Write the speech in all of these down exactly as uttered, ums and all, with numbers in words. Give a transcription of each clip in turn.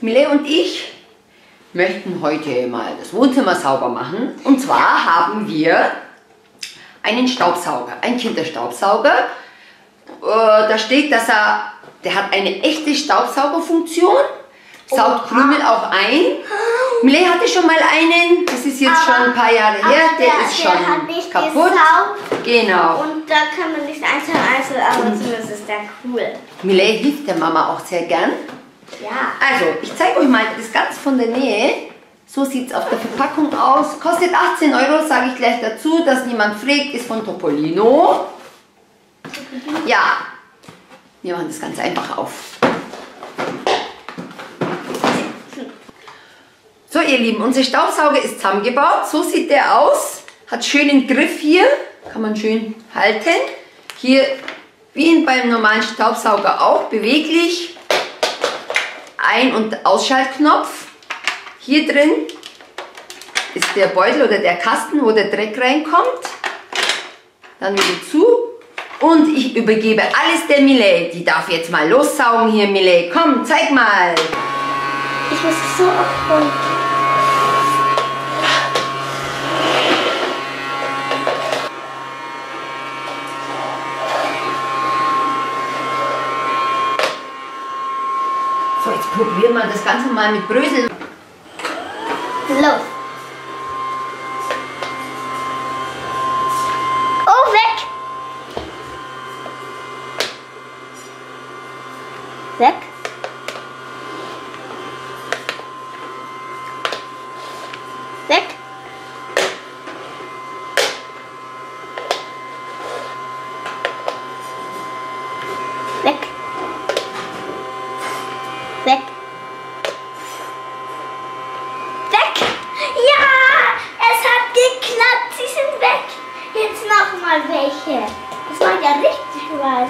Millet und ich möchten heute mal das Wohnzimmer sauber machen. Und zwar haben wir einen Staubsauger, einen Kinderstaubsauger. Äh, da steht, dass er, der hat eine echte Staubsaugerfunktion, saugt Krümel auch ein. Millet hatte schon mal einen, das ist jetzt aber, schon ein paar Jahre her, der, der ist der schon hat nicht kaputt. Gesaugt. Genau. Und da kann man nicht einzeln einzeln, aber zumindest ist der cool. Millet hilft der Mama auch sehr gern. Ja. Also, ich zeige euch mal das ganz von der Nähe. So sieht es auf der Verpackung aus. Kostet achtzehn Euro, sage ich gleich dazu, dass niemand fragt, ist von Topolino. Ja, wir machen das ganz einfach auf. So ihr Lieben, unser Staubsauger ist zusammengebaut. So sieht der aus. Hat schönen Griff hier. Kann man schön halten. Hier, wie beim normalen Staubsauger auch, beweglich. Ein- und Ausschaltknopf. Hier drin ist der Beutel oder der Kasten, wo der Dreck reinkommt. Dann wieder zu. Und ich übergebe alles der Millet. Die darf jetzt mal lossaugen hier, Millet. Komm, zeig mal. Ich muss so aufräumen. So, jetzt probieren wir das Ganze mal mit Brösel. Los. Oh, weg. Weg. Weg. Weg. Weg. Weg. Ja, es hat geklappt. Sie sind weg. Jetzt noch mal welche. Das macht ja richtig Spaß.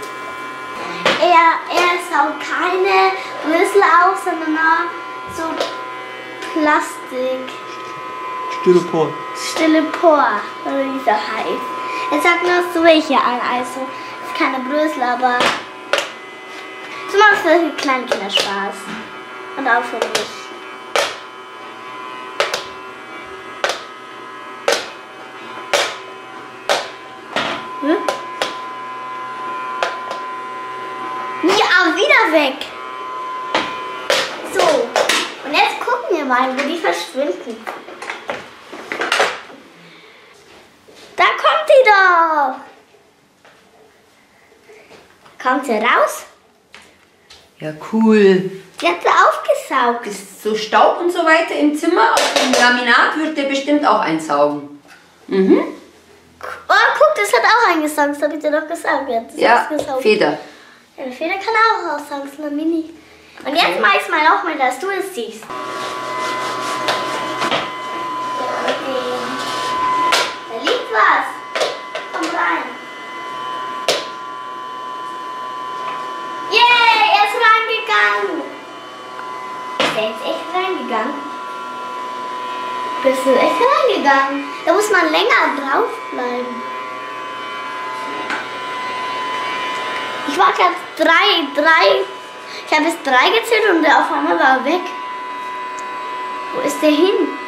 Er, er saugt keine Brüssel auf, sondern nur so Plastik. Styropor. Styropor, oder wie so heißt. Er sagt nur so welche an, also es ist keine Brüssel, aber es macht für die kleinen Kinder Spaß. Und auch für mich. Hm? Ja, wieder weg. So, und jetzt gucken wir mal, wo die verschwinden. Da kommt die doch. Kommt sie raus? Ja, cool. Die hat sie aufgesaugt. Ist so Staub und so weiter im Zimmer. Auf dem Laminat wird der bestimmt auch einsaugen. Mhm. Oh, guck, das hat auch eingesaugt. Das habe ich dir doch gesagt. Das Ja, Feder. Ja, die Feder kann auch aussaugen. Das ist eine Mini. Und okay. Jetzt mach ich es mal noch mal, dass du es siehst. Da liegt was. Komm rein. Yay, er ist reingegangen. Ist der jetzt echt reingegangen? Bist du echt reingegangen? Da muss man länger draufbleiben. Ich war gerade drei, drei. Ich habe bis drei gezählt und auf einmal war er weg. Wo ist der hin?